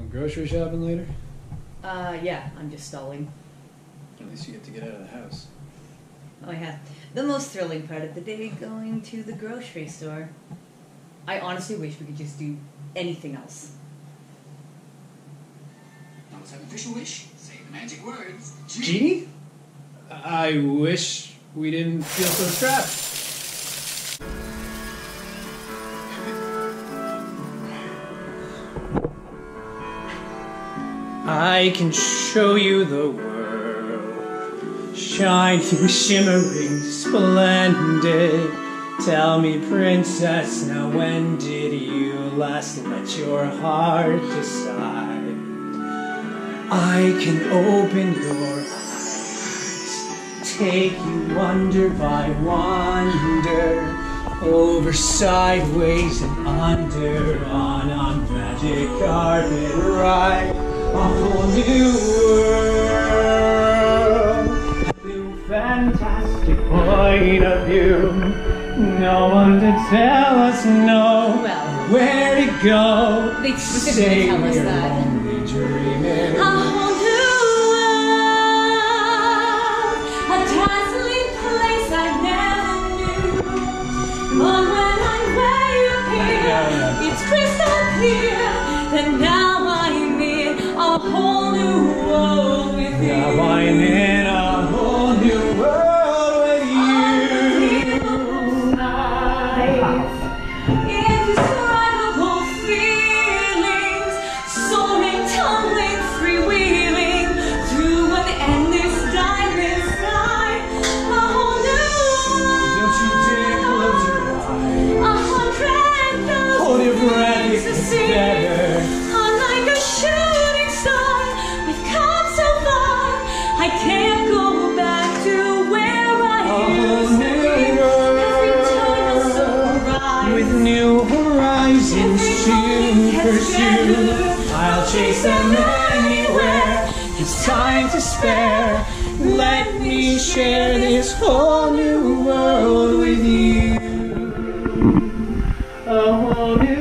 Grocery shopping later? Yeah, I'm just stalling. At least you get to get out of the house. Oh yeah, the most thrilling part of the day, going to the grocery store. I honestly wish we could just do anything else. Now let's have an official wish. Say the magic words. Genie? I wish we didn't feel so strapped. I can show you the world, shining, shimmering, splendid. Tell me, princess, now when did you last let your heart decide? I can open your eyes, take you wonder by wonder, over, sideways, and under, on a magic carpet ride. A whole new world, a new fantastic point of view. No one to tell us no, Well, where to go. They specifically tell us that. Only dreaming. A whole new world, a dazzling place I never knew. But when I'm where you appear, it's crystal clear that now I'm in a whole new world with you. Now I'm in a whole new world with you. Indescribable feelings, soaring, tumbling, freewheeling through an endless diamond sky. A whole new Don't you dare close your eyes. 100,000 Hold your breath, things to it's see. better. Unlike a shooting star, we've come so far. I can't go back to where I used to be. Every time I so rise, With new horizons to pursue, I'll chase them anywhere. It's time to spare. Let me share this whole new world with you. A whole new